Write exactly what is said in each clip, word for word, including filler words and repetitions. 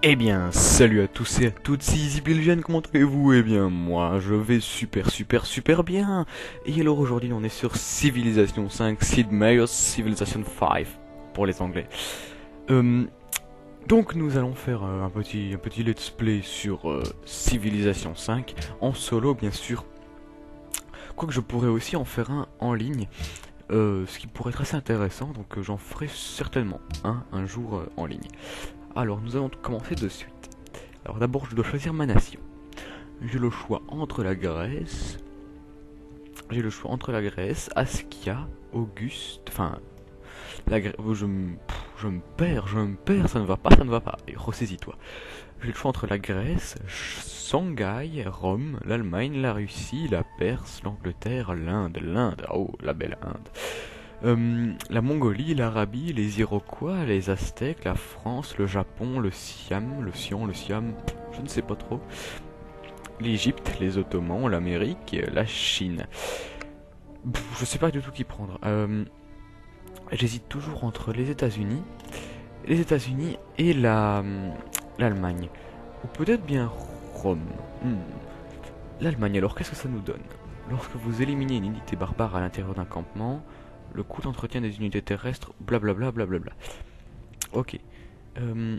Eh bien, salut à tous et à toutes, c'est EasyBelgian, comment allez-vous? Eh bien, moi, je vais super super super bien. Et alors aujourd'hui, on est sur Civilization cinq, Sid Meier's Civilization cinq, pour les anglais. Euh, donc nous allons faire euh, un petit un petit let's play sur euh, Civilization cinq, en solo bien sûr. Quoique je pourrais aussi en faire un en ligne, euh, ce qui pourrait être assez intéressant, donc euh, j'en ferai certainement un, un jour euh, en ligne. Alors nous allons commencer de suite. Alors d'abord je dois choisir ma nation. J'ai le choix entre la Grèce. J'ai le choix entre la Grèce, Askia, Auguste. Enfin. La Grèce. Je me. Je me perds, je me perds, ça ne va pas, ça ne va pas. Et ressaisis-toi. J'ai le choix entre la Grèce, Shanghai, Rome, l'Allemagne, la Russie, la Perse, l'Angleterre, l'Inde, l'Inde. Oh, la belle Inde. Euh, la Mongolie, l'Arabie, les Iroquois, les Aztèques, la France, le Japon, le Siam, le Siam, le Siam, je ne sais pas trop. L'Égypte, les Ottomans, l'Amérique, la Chine. Pff, je sais pas du tout qui prendre. Euh, J'hésite toujours entre les États-Unis, les États-Unis et la l'Allemagne, ou peut-être bien Rome. Hmm. L'Allemagne. Alors, qu'est-ce que ça nous donne? Lorsque vous éliminez une unité barbare à l'intérieur d'un campement, le coût d'entretien des unités terrestres, blablabla, blablabla. Ok. Euh,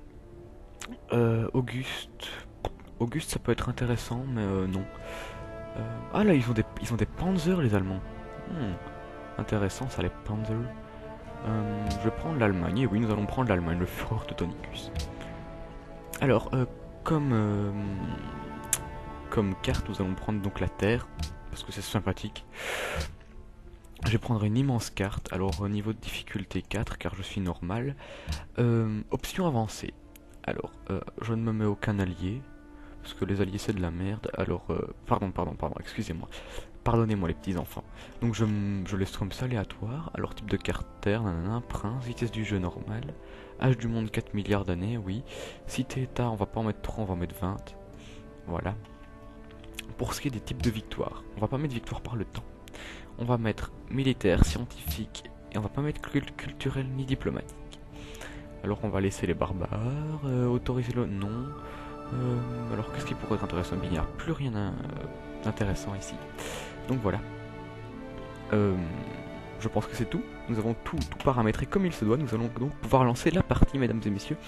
euh, Auguste. Auguste, ça peut être intéressant, mais euh, non. Euh, ah là, ils ont des, ils ont des Panzers, les Allemands. Hmm, intéressant, ça, les Panzers. Euh, je vais prendre l'Allemagne. Et oui, nous allons prendre l'Allemagne, le Führer Teutonicus. Alors, euh, comme euh, comme carte, nous allons prendre donc la Terre, parce que c'est sympathique. Je vais prendre une immense carte, alors au niveau de difficulté quatre, car je suis normal. Euh, option avancée. Alors, euh, je ne me mets aucun allié, parce que les alliés c'est de la merde. Alors, euh, pardon, pardon, pardon, excusez-moi. Pardonnez-moi les petits enfants. Donc je, je laisse comme ça aléatoire. Alors, type de carte Terre, nanana, prince, vitesse du jeu normal. Âge du monde quatre milliards d'années, oui. Cité état, on va pas en mettre trois, on va en mettre vingt. Voilà. Pour ce qui est des types de victoires, on va pas mettre victoire par le temps. On va mettre militaire, scientifique, et on va pas mettre culturel ni diplomatique. Alors on va laisser les barbares, euh, autoriser le... non. Euh, alors qu'est-ce qui pourrait être intéressant? Il n'y a plus rien d'intéressant ici. Donc voilà. Euh, je pense que c'est tout. Nous avons tout, tout paramétré comme il se doit. Nous allons donc pouvoir lancer la partie, mesdames et messieurs.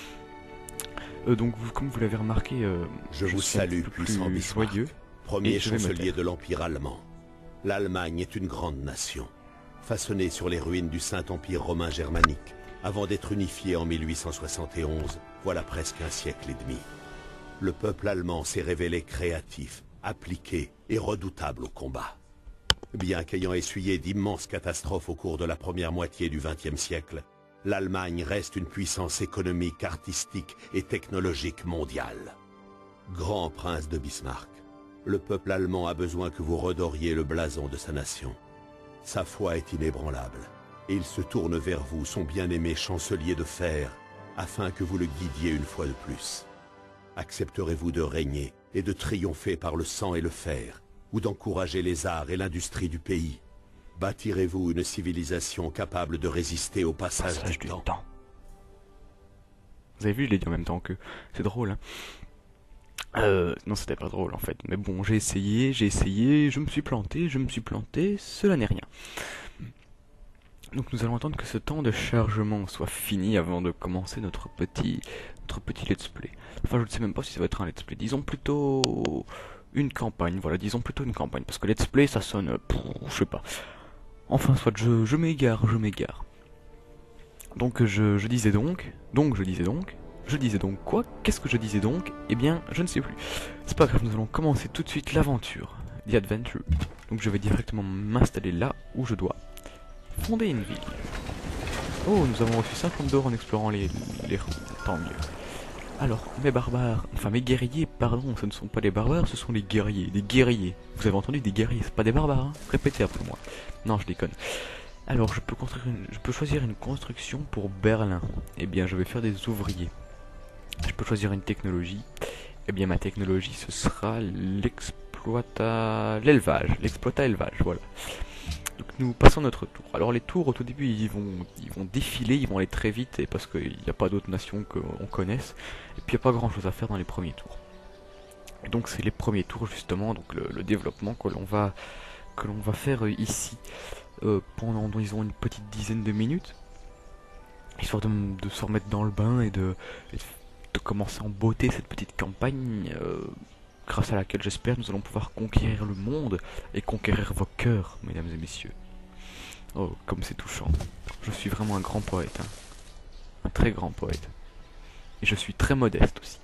Euh, donc vous, comme vous l'avez remarqué, euh, je, je vous salue, puissant Bismarck, joyeux, premier chancelier de l'Empire allemand. L'Allemagne est une grande nation, façonnée sur les ruines du Saint-Empire romain germanique, avant d'être unifiée en mille huit cent soixante et onze, voilà presque un siècle et demi. Le peuple allemand s'est révélé créatif, appliqué et redoutable au combat. Bien qu'ayant essuyé d'immenses catastrophes au cours de la première moitié du vingtième siècle, l'Allemagne reste une puissance économique, artistique et technologique mondiale. Grand prince de Bismarck, le peuple allemand a besoin que vous redoriez le blason de sa nation. Sa foi est inébranlable, et il se tourne vers vous, son bien-aimé chancelier de fer, afin que vous le guidiez une fois de plus. Accepterez-vous de régner et de triompher par le sang et le fer, ou d'encourager les arts et l'industrie du pays? Bâtirez-vous une civilisation capable de résister au passage, passage du, du temps. temps Vous avez vu, je l'ai dit en même temps que... C'est drôle, hein. Euh, non, c'était pas drôle en fait. Mais bon, j'ai essayé, j'ai essayé, je me suis planté, je me suis planté, cela n'est rien. Donc nous allons attendre que ce temps de chargement soit fini avant de commencer notre petit, notre petit let's play. Enfin, je ne sais même pas si ça va être un let's play. Disons plutôt une campagne, voilà, disons plutôt une campagne. Parce que let's play, ça sonne... Pff, je sais pas. Enfin, soit, je, je m'égare, je m'égare. Donc, je, je disais donc... Donc, je disais donc... Je disais donc quoi? Qu'est-ce que je disais donc? Eh bien, je ne sais plus. C'est pas grave, nous allons commencer tout de suite l'aventure. The Adventure. Donc je vais directement m'installer là où je dois. Fonder une ville. Oh, nous avons reçu cinquante d'or en explorant les, les... Tant mieux. Alors, mes barbares... Enfin, mes guerriers, pardon, ce ne sont pas les barbares, ce sont les guerriers. Les guerriers. Vous avez entendu, des guerriers, c'est pas des barbares, hein? Répétez après moi. Non, je déconne. Alors, je peux, construire une... je peux choisir une construction pour Berlin. Eh bien, je vais faire des ouvriers. Je peux choisir une technologie. Eh bien, ma technologie, ce sera l'exploita... l'élevage. L'exploita élevage, voilà. Donc nous passons notre tour. Alors les tours au tout début ils vont ils vont défiler, ils vont aller très vite et parce qu'il n'y a pas d'autres nations qu'on connaisse. Et puis il n'y a pas grand chose à faire dans les premiers tours. Et donc c'est les premiers tours justement, donc le, le développement que l'on va que l'on va faire ici euh, pendant disons une petite dizaine de minutes. Histoire de, de se remettre dans le bain et de, et de commencer en beauté cette petite campagne. Euh, grâce à laquelle j'espère nous allons pouvoir conquérir le monde et conquérir vos cœurs, mesdames et messieurs. Oh, comme c'est touchant. Je suis vraiment un grand poète, hein. Un très grand poète. Et je suis très modeste aussi.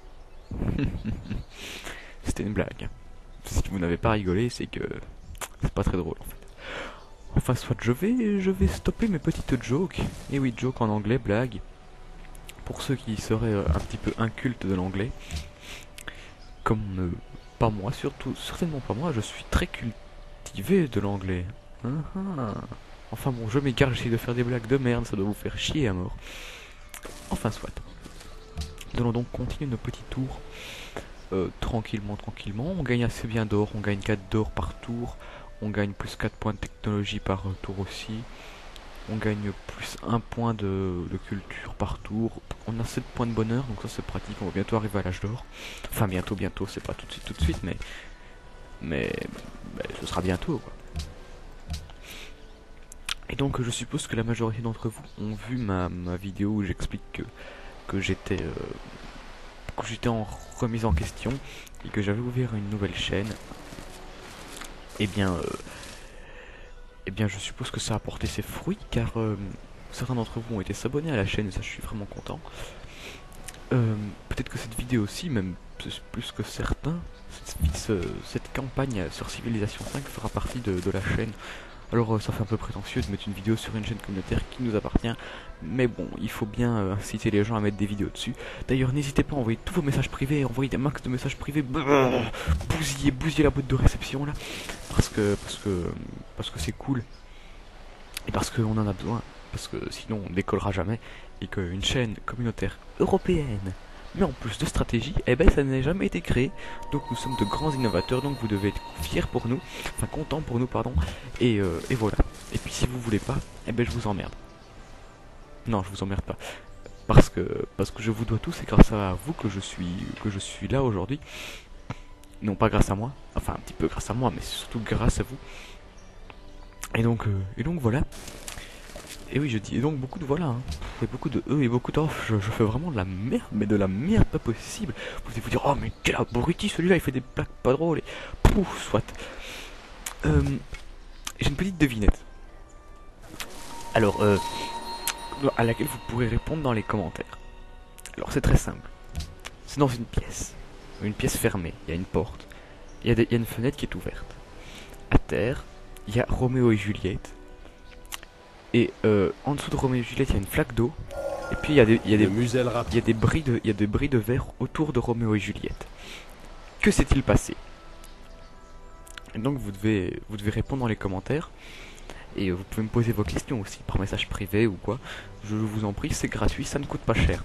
C'était une blague. Si vous n'avez pas rigolé, c'est que c'est pas très drôle en fait. Enfin, soit je vais, je vais stopper mes petites jokes. Et oui, joke en anglais, blague. Pour ceux qui seraient un petit peu incultes de l'anglais. Comme euh, pas moi, surtout, certainement pas moi, je suis très cultivé de l'anglais. Uh -huh. Enfin bon, je m'égare, j'essaie de faire des blagues de merde, ça doit vous faire chier à mort. Enfin soit. Nous allons donc continuer nos petits tours. Euh, tranquillement, tranquillement. On gagne assez bien d'or, on gagne quatre d'or par tour. On gagne plus quatre points de technologie par tour aussi. On gagne plus un point de, de culture par tour. On a sept points de bonheur, donc ça c'est pratique. On va bientôt arriver à l'âge d'or. Enfin bientôt, bientôt, c'est pas tout de suite, tout de suite, mais mais, mais ce sera bientôt, quoi. Et donc je suppose que la majorité d'entre vous ont vu ma, ma vidéo où j'explique que que j'étais euh, que j'étais en remise en question et que j'avais ouvert une nouvelle chaîne. Et bien. Euh, Eh bien je suppose que ça a porté ses fruits car euh, certains d'entre vous ont été s'abonner à la chaîne et ça je suis vraiment content. Euh, Peut-être que cette vidéo aussi, même plus que certains, cette, cette, cette campagne sur Civilization cinq fera partie de, de la chaîne. Alors euh, ça fait un peu prétentieux de mettre une vidéo sur une chaîne communautaire qui nous appartient, mais bon, il faut bien euh, inciter les gens à mettre des vidéos dessus. D'ailleurs n'hésitez pas à envoyer tous vos messages privés, envoyer des max de messages privés, bousiller, bousiller la boîte de réception là, parce que parce que parce que c'est cool, et parce qu'on en a besoin, parce que sinon on décollera jamais, et qu'une chaîne communautaire européenne, mais en plus de stratégie, eh ben ça n'a jamais été créé. Donc nous sommes de grands innovateurs, donc vous devez être fiers pour nous, enfin contents pour nous, pardon, et, euh, et voilà. Et puis si vous voulez pas, eh ben je vous emmerde. Non, je vous emmerde pas. Parce que parce que je vous dois tout, c'est grâce à vous que je suis que je suis là aujourd'hui. Non pas grâce à moi, enfin un petit peu grâce à moi, mais surtout grâce à vous. Et donc euh, et donc voilà. Et oui, je dis, et donc beaucoup de voilà, hein. Et beaucoup de E et beaucoup d'off, je, je fais vraiment de la merde, mais de la merde pas possible. Vous allez vous dire, oh mais quel abruti celui-là, il fait des blagues pas drôles, et pouf, soit. Euh, J'ai une petite devinette. Alors, euh, à laquelle vous pourrez répondre dans les commentaires. Alors c'est très simple. C'est dans une pièce, une pièce fermée, il y a une porte, il y a, des, il y a une fenêtre qui est ouverte. À terre, il y a Roméo et Juliette. Et euh, en dessous de Roméo et Juliette, il y a une flaque d'eau. Et puis il y a des, il y a des, il y a des bris de, il y a des bris de verre autour de Roméo et Juliette. Que s'est-il passé? Et donc vous devez, vous devez répondre dans les commentaires. Et vous pouvez me poser vos questions aussi par message privé ou quoi. Je vous en prie, c'est gratuit, ça ne coûte pas cher.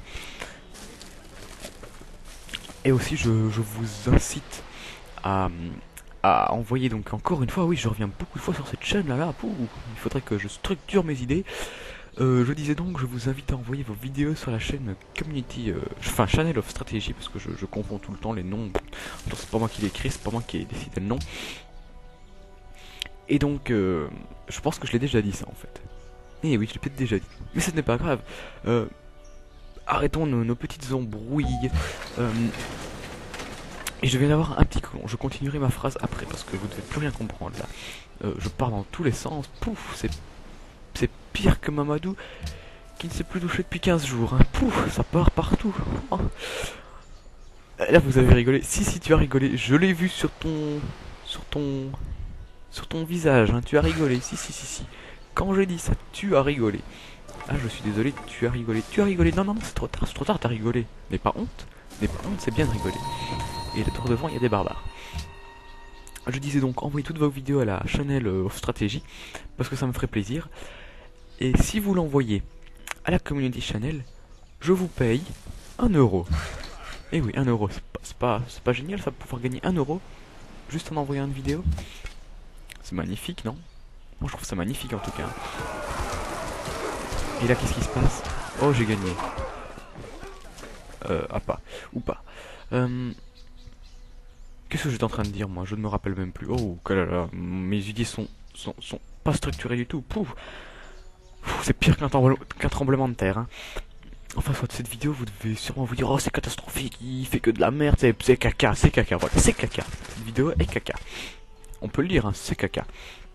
Et aussi, je, je vous incite à à envoyer donc encore une fois, oui je reviens beaucoup de fois sur cette chaîne là là, pouh, il faudrait que je structure mes idées. Euh, je disais donc, je vous invite à envoyer vos vidéos sur la chaîne Community, euh, enfin Channel of Strategy, parce que je, je confonds tout le temps les noms, c'est pas moi qui l'écris, c'est pas moi qui ai décidé le nom. Et donc, euh, je pense que je l'ai déjà dit ça en fait. Et oui, je l'ai peut-être déjà dit, mais ce n'est pas grave. Euh, arrêtons nos, nos petites embrouilles. Euh, Et je vais d'avoir un petit coup, je continuerai ma phrase après parce que vous ne devez plus rien comprendre là. Euh, je pars dans tous les sens, pouf, c'est c'est pire que Mamadou qui ne s'est plus douché depuis quinze jours. Hein. Pouf, ça part partout. Oh. Là vous avez rigolé, si si tu as rigolé, je l'ai vu sur ton sur ton sur ton visage, hein. Tu as rigolé, si si si si. Quand j'ai dit ça, tu as rigolé. Ah je suis désolé, tu as rigolé, tu as rigolé, non non non c'est trop tard, c'est trop tard, t'as rigolé. N'aie pas honte, n'aie pas honte, c'est bien de rigoler. Et là devant il y a des barbares. Je disais donc, envoyez toutes vos vidéos à la Channel of Strategy, parce que ça me ferait plaisir. Et si vous l'envoyez à la Community Channel, je vous paye un euro. Et oui, un euro, c'est pas, c'est pas, c'est pas génial ça, pouvoir gagner un euro juste en envoyant une vidéo? C'est magnifique, non? Moi je trouve ça magnifique en tout cas. Et là qu'est-ce qui se passe? Oh j'ai gagné. Euh, ah pas, ou pas. Euh, Qu'est-ce que j'étais en train de dire moi? Je ne me rappelle même plus. Oh que là là, mes idées sont, sont, sont pas structurées du tout. Pouf. C'est pire qu'un tremble- qu'un tremblement de terre. Hein. Enfin, soit cette vidéo, vous devez sûrement vous dire, oh c'est catastrophique, il fait que de la merde, c'est c'est caca, c'est caca, voilà, c'est caca. Cette vidéo est caca. On peut le dire, hein, c'est caca.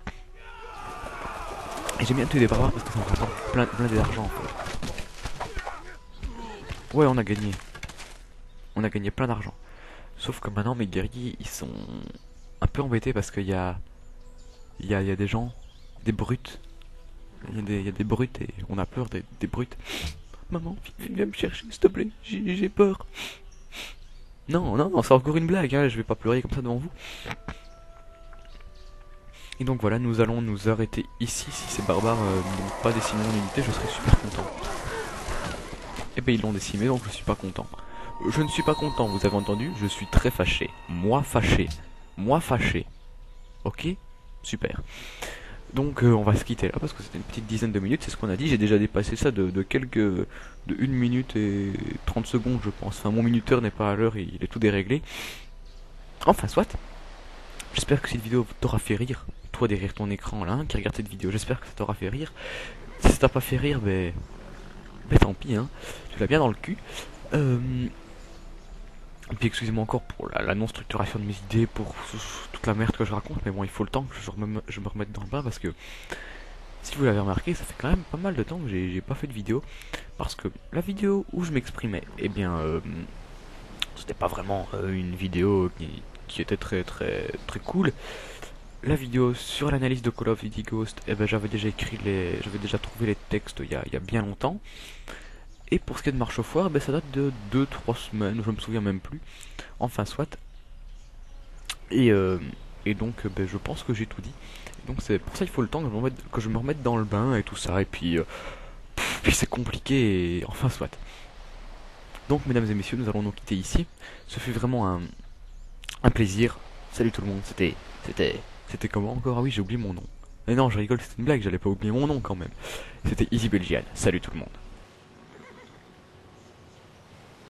Et j'aime bien tuer des barbares parce que ça me rapporte plein, plein d'argent en fait. Ouais, on a gagné. On a gagné plein d'argent. Sauf que maintenant mes guerriers ils sont un peu embêtés parce qu'il y a... Il y a, il y a des gens, des brutes. Il y a des, il y a des brutes et on a peur des, des brutes. Maman, viens me chercher s'il te plaît, j'ai j'ai peur. Non, non, non, c'est encore une blague, hein, je vais pas pleurer comme ça devant vous. Et donc voilà, nous allons nous arrêter ici. Si ces barbares euh, n'ont pas décimé mon unité, je serai super content. Et ben ils l'ont décimé, donc je suis pas content. Je ne suis pas content, vous avez entendu? Je suis très fâché. Moi fâché. Moi fâché. Ok? Super. Donc euh, on va se quitter là parce que c'était une petite dizaine de minutes, c'est ce qu'on a dit. J'ai déjà dépassé ça de, de quelques... de une minute et trente secondes je pense. Enfin mon minuteur n'est pas à l'heure, il est tout déréglé. Enfin soit. J'espère que cette vidéo t'aura fait rire. Toi derrière ton écran là, hein, qui regarde cette vidéo, j'espère que ça t'aura fait rire. Si ça t'a pas fait rire, ben... ben tant pis hein. Tu l'as bien dans le cul. Euh... Et puis excusez-moi encore pour la, la non-structuration de mes idées, pour toute la merde que je raconte, mais bon, il faut le temps que je, remette, je me remette dans le bain, parce que, si vous l'avez remarqué, ça fait quand même pas mal de temps que j'ai pas fait de vidéo, parce que la vidéo où je m'exprimais, eh bien, euh, c'était pas vraiment euh, une vidéo qui, qui était très très très cool. La vidéo sur l'analyse de Call of Duty Ghost, eh ben j'avais déjà écrit les, j'avais déjà trouvé les textes il y a, il y a bien longtemps. Et pour ce qui est de marche au foire, ben ça date de deux trois semaines, je me souviens même plus. Enfin soit. Et, euh, et donc ben, je pense que j'ai tout dit. Et donc c'est pour ça qu'il faut le temps que je, me remette, que je me remette dans le bain et tout ça. Et puis, euh, pff, puis c'est compliqué et enfin soit. Donc mesdames et messieurs, nous allons nous quitter ici. Ce fut vraiment un, un plaisir. Salut tout le monde, c'était... C'était... C'était comment encore? Ah oui, j'ai oublié mon nom. Mais non, je rigole, c'était une blague, j'allais pas oublier mon nom quand même. C'était Easy Belgian. Salut tout le monde.